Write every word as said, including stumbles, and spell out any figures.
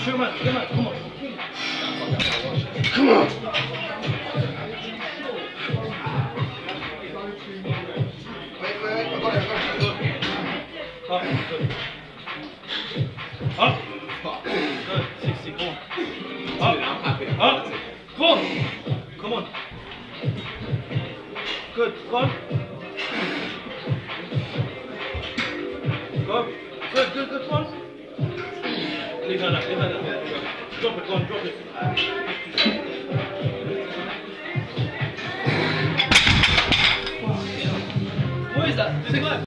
Shoot, man. Come on. Come on. Come on. Wait, wait, I got it, I got it. Up, good. Up. Good. sixty-four. Up. I'm happy. Up. Come on. Come on. Good. Go on. Go. Good, good, good. Come on. Leave that up. Leave that up. Drop it. Go on. Drop it. What is that? Does it go?